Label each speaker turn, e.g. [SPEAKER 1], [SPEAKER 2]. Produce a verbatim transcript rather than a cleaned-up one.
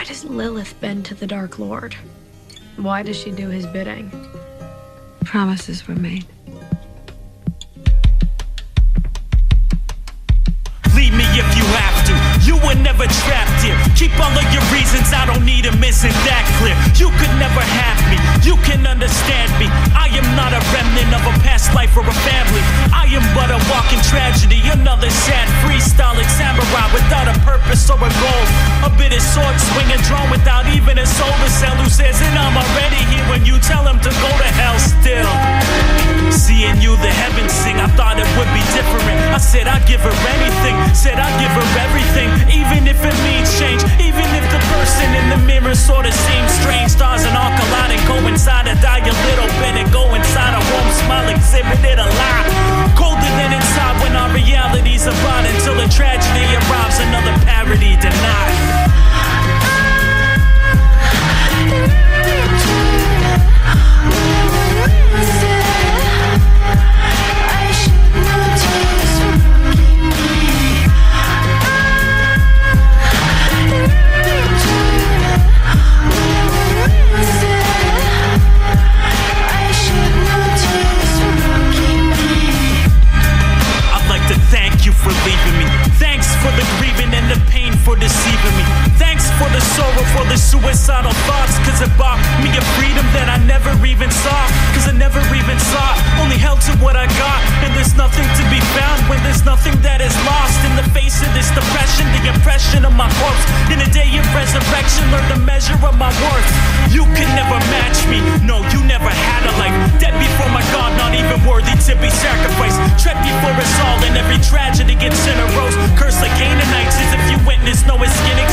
[SPEAKER 1] does Lilith bend to the Dark Lord? Why does she do his bidding?
[SPEAKER 2] Promises were made.
[SPEAKER 3] Leave me if you have to. You were never trapped here. Keep all of your reasons, I don't need them, isn't that clear? You could never have me, you can understand me. I am not a remnant of a past life or a family. I am but a walking tragedy, another sad freestyling samurai without a purpose or a goal. A bit of sword swinging drone without even a soul to sell. Who says that I'm already here when you tell him to go to hell still? Seeing you the heavens sing, I thought it would be different. I said I'd give her anything, said I'd give her everything, even if it means change, even if the person in the mirror sorta seems strange. Stars and all collide and go inside and die a little bit and go inside a warm smile, exhibited a lie. Colder than inside when our reality's about, until a tragedy arrives, another parody denied. For leaving me, thanks for the grieving and the pain for deceiving me. Thanks for the sorrow, for the suicidal thoughts, cause it bought me a freedom that I never even saw. Cause I never even saw, only held to what I got. And there's nothing to be found when there's nothing that is lost. In the face of this depression, the impression of my corpse. In a day of resurrection, learn the measure of my worth. You could never match me, no, you never had a life. Dead before my God, not even worthy to be sacrificed. Tread before us all, and every tragedy gets in a rows. Cursed like Canaanites, as if you witness no skin